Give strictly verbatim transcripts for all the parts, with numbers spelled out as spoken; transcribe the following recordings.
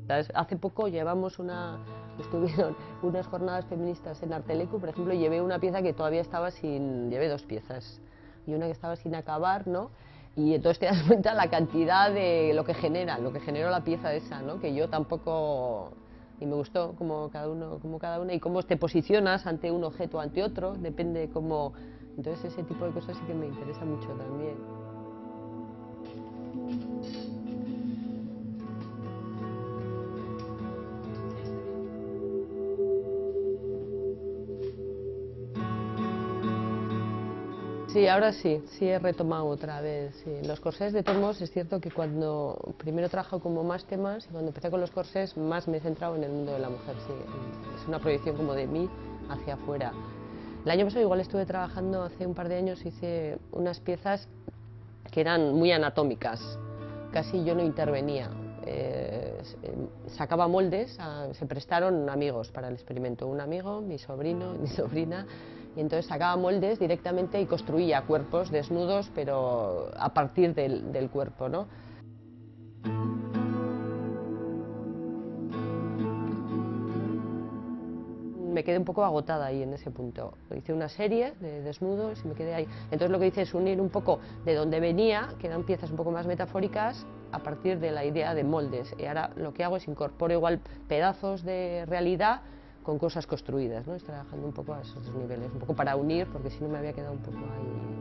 Hace poco llevamos una, estuvieron unas jornadas feministas en Artelecu, por ejemplo, llevé una pieza que todavía estaba sin, llevé dos piezas, y una que estaba sin acabar, ¿no? Y entonces te das cuenta la cantidad de lo que genera, lo que generó la pieza esa, ¿no? Que yo tampoco, y me gustó como cada uno, como cada una, y cómo te posicionas ante un objeto o ante otro, depende cómo, entonces ese tipo de cosas sí que me interesa mucho también. Sí, ahora sí, sí he retomado otra vez. Sí. Los corsés, de todos modos, es cierto que cuando primero he trabajado como más temas y cuando empecé con los corsés más me he centrado en el mundo de la mujer, sí. Es una proyección como de mí hacia afuera. El año pasado igual estuve trabajando, hace un par de años hice unas piezas que eran muy anatómicas, casi yo no intervenía. Eh, sacaba moldes, a, se prestaron amigos para el experimento, un amigo, mi sobrino y mi sobrina, y entonces sacaba moldes directamente y construía cuerpos desnudos, pero a partir del, del cuerpo, ¿no? Me quedé un poco agotada ahí en ese punto. Hice una serie de desnudos y me quedé ahí. Entonces lo que hice es unir un poco de donde venía, que eran piezas un poco más metafóricas, a partir de la idea de moldes. Y ahora lo que hago es incorporo igual pedazos de realidad con cosas construidas, ¿no? Estoy trabajando un poco a esos dos niveles, un poco para unir, porque si no me había quedado un poco ahí.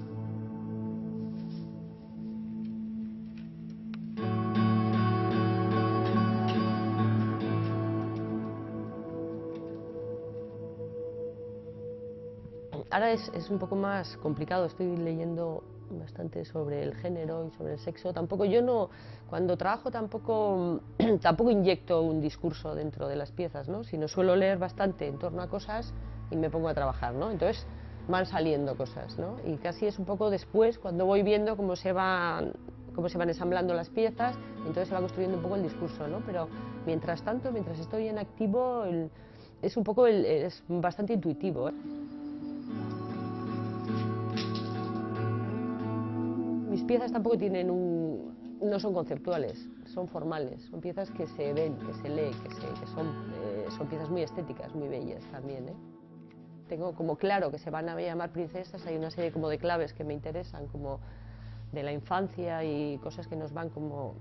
Ahora es, es un poco más complicado, estoy leyendo bastante sobre el género y sobre el sexo. Tampoco yo no, cuando trabajo tampoco, tampoco inyecto un discurso dentro de las piezas, ¿no? Sino suelo leer bastante en torno a cosas y me pongo a trabajar, ¿no? Entonces van saliendo cosas, ¿no? Y casi es un poco después cuando voy viendo cómo se van cómo se van ensamblando las piezas, entonces se va construyendo un poco el discurso, ¿no? Pero mientras tanto, mientras estoy en activo, el, es un poco el, es bastante intuitivo, ¿eh? Mis piezas tampoco tienen un, no son conceptuales, son formales, son piezas que se ven, que se lee, que, se, que son, eh, son piezas muy estéticas, muy bellas también, ¿eh? Tengo como claro que se van a llamar princesas, hay una serie como de claves que me interesan, como de la infancia y cosas que nos van como...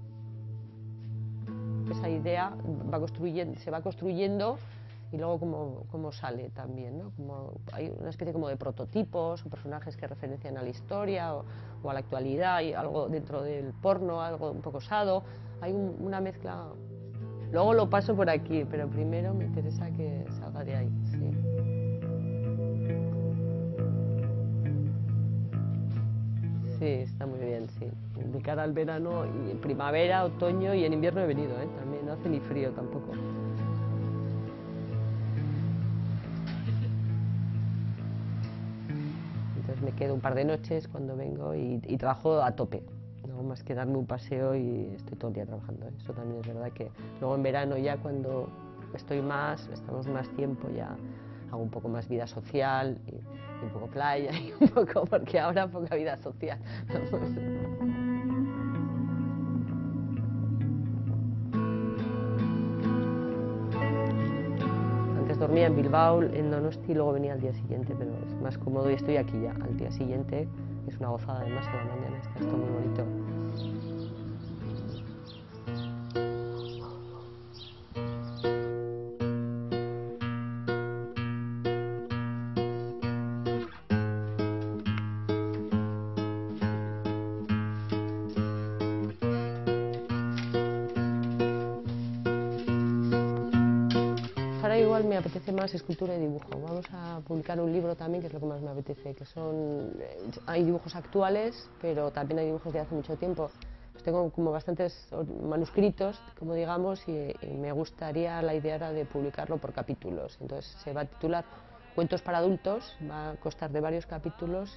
Esa idea va construyendo, se va construyendo y luego cómo, cómo sale también, ¿no? Como hay una especie como de prototipos o personajes que referencian a la historia o, o a la actualidad, y algo dentro del porno, algo un poco osado, hay un, una mezcla. Luego lo paso por aquí, pero primero me interesa que salga de ahí, sí. Sí, está muy bien, sí. De cara al verano, y en primavera, otoño y en invierno he venido, ¿eh? También no hace ni frío tampoco. Entonces me quedo un par de noches cuando vengo y, y trabajo a tope. No más que darme un paseo y estoy todo el día trabajando, ¿eh? Eso también es verdad que luego en verano ya cuando estoy más, estamos más tiempo, ya hago un poco más vida social y, y un poco playa y un poco, porque ahora poca vida social. Antes dormía en Bilbao, en Donosti, y luego venía al día siguiente, pero es más cómodo y estoy aquí ya al día siguiente. Es una gozada además a la mañana, está esto muy bonito. Ahora igual me apetece más escultura y dibujo. Vamos a publicar un libro también, que es lo que más me apetece, que son... Hay dibujos actuales, pero también hay dibujos de hace mucho tiempo. Pues tengo como bastantes manuscritos, como digamos, y, y me gustaría, la idea era de publicarlo por capítulos. Entonces se va a titular Cuentos para adultos, va a constar de varios capítulos.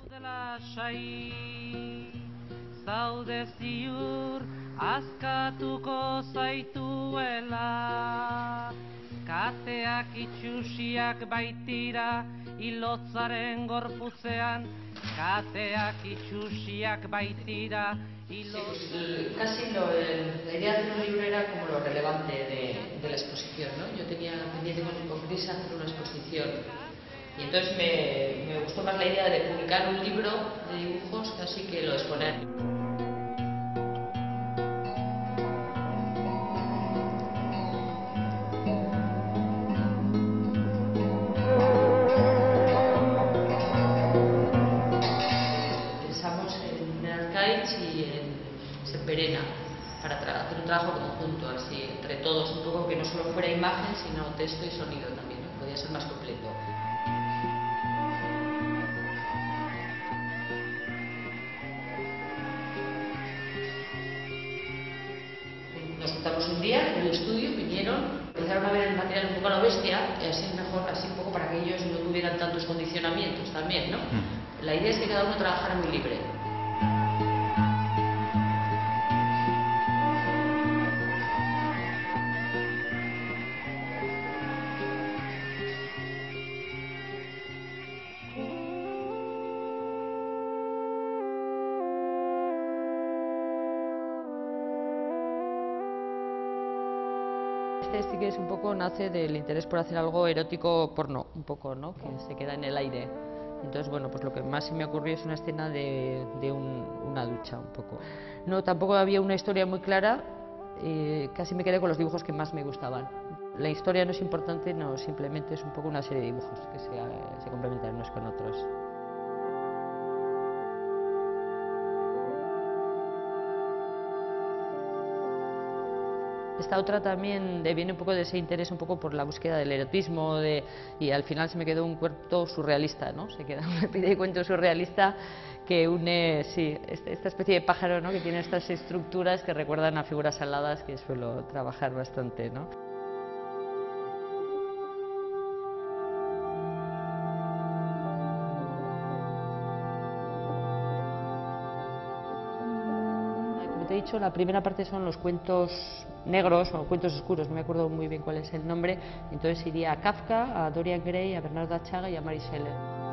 Zaude ziur askatuko zaituela. Kateak itxusiak baitira, ilotzaren gorputzean. Kateak itxusiak baitira, ilotzaren... Casi lo, la idea de un libro era como lo relevante de, de la exposición, ¿no? Yo tenía pendiente con, con Cris hacer una exposición. Y entonces me, me gustó más la idea de publicar un libro de dibujos casi que lo de exponer. Pensamos en Arcaich y en Semperena para hacer un trabajo conjunto, así, entre todos, un poco que no solo fuera imagen, sino texto y sonido también, ¿no? Podía ser más completo. Nos juntamos un día en el estudio, vinieron, empezaron a ver el material un poco a la bestia, y así mejor, así un poco para que ellos no tuvieran tantos condicionamientos también, ¿no? Mm. La idea es que cada uno trabajara muy libre. Este sí que es un poco, nace del interés por hacer algo erótico porno, un poco, ¿no? Que se queda en el aire. Entonces, bueno, pues lo que más se me ocurrió es una escena de, de un, una ducha, un poco. No, tampoco había una historia muy clara, eh, casi me quedé con los dibujos que más me gustaban. La historia no es importante, no, simplemente es un poco una serie de dibujos que se, se complementan unos con otros. Esta otra también viene un poco de ese interés un poco por la búsqueda del erotismo de, y al final se me quedó un cuento surrealista, ¿no? Se queda una especie de cuento surrealista que une, sí, esta especie de pájaro, ¿no? Que tiene estas estructuras que recuerdan a figuras aladas que suelo trabajar bastante, ¿no? Te he dicho, la primera parte son los cuentos negros o cuentos oscuros, no me acuerdo muy bien cuál es el nombre, entonces iría a Kafka, a Dorian Gray, a Bernardo Achaga y a Mary Shelley.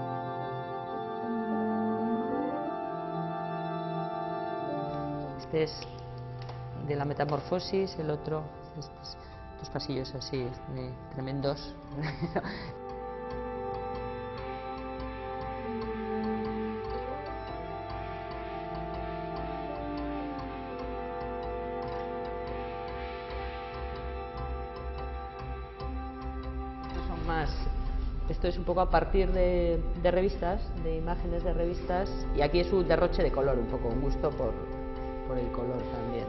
Este es de la Metamorfosis, el otro, estos, estos pasillos así de, tremendos. Más. Esto es un poco a partir de, de revistas, de imágenes de revistas, y aquí es un derroche de color, un poco, un gusto por, por el color también.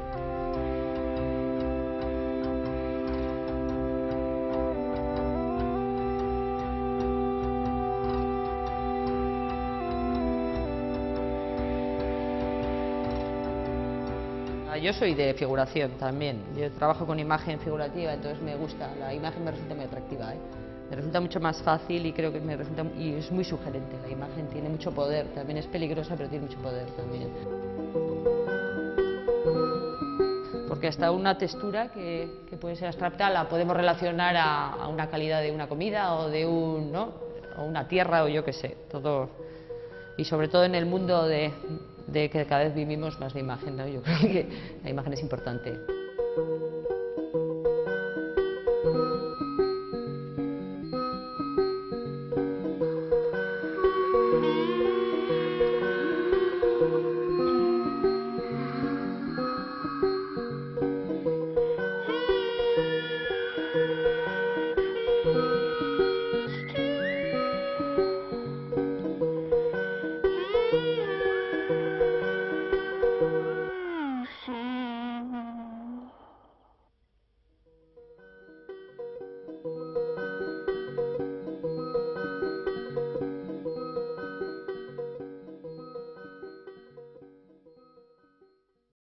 Yo soy de figuración también, yo trabajo con imagen figurativa, entonces me gusta, la imagen me resulta muy atractiva, ¿eh? Me resulta mucho más fácil y creo que me resulta, y es muy sugerente, la imagen tiene mucho poder, también es peligrosa pero tiene mucho poder también. Porque hasta una textura que, que puede ser abstracta la podemos relacionar a, a una calidad de una comida o de un, ¿no? O una tierra o yo qué sé, todo, y sobre todo en el mundo de, de que cada vez vivimos más de imagen, ¿no? Yo creo que la imagen es importante.